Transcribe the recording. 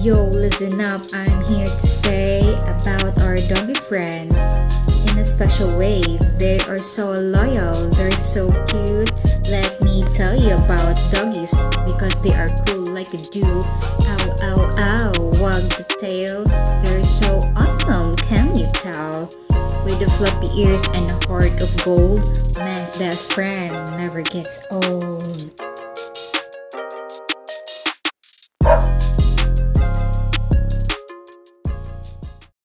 Yo, listen up, I'm here to say about our doggy friends. In a special way, they are so loyal, they're so cute. Let me tell you about doggies because they are cool like a dew. Ow, ow, ow, wag the tail. They're so awesome, can you tell? With the floppy ears and a heart of gold, man's best friend never gets old.